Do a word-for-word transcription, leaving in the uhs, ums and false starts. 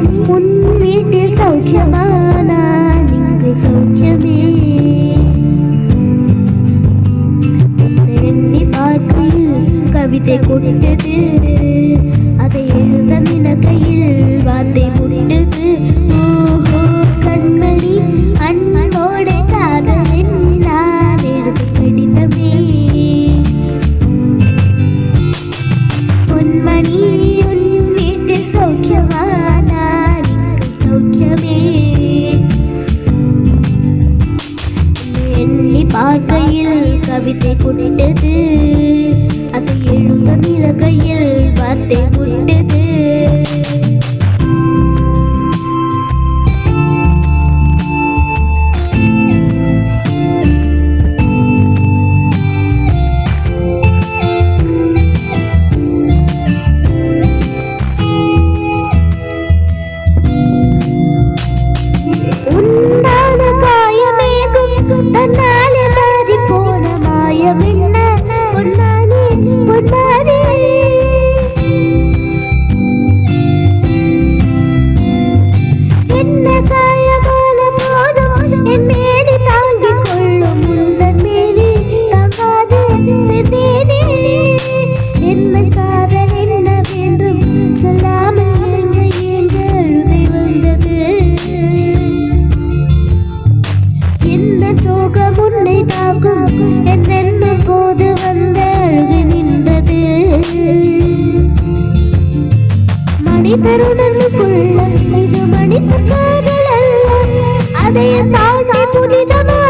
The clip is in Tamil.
உன் வீட்டில் சௌக்கியமா நான் இங்கு சௌக்கியமே எண்ணி பார்க்கையில் கவிதை கொட்டது அதை எழுத நினைக்கையில் வார்த்தை முட்டது ஓஹோ கண்மணி அன்போட காதலின் நான் எழுத கடிதமே பொன்மணி உன் வீட்டில் சௌக்கியமா நான் இங்கு சௌக்கியமே எண்ணி பார்க்கையில் கவிதை கொட்டது அதை எழுத நினைக்கையில் வார்த்தை முட்டது உண்டான காயமேகும் தன்னாலே மாறி போன மாயம் என்ன பொன்னானே பொன்னானே என்ன காயமான போதும் என் மேனி தாங்கிக் கொள்ளும் முந்தன் மேனி தாங்காது செந்தேனே என்ன காதல் என்னவென்றும் சொல்லாமல் எங்க எங்க அழுகை வந்தது என்ன சோகம் உன்னை தாக்கும் என்னென்ன போது வந்த அழுகை நின்றது மனிதருணனுக்குள்ள இது மனித காதல் அல்ல அதைய தாண்டி புனிதமா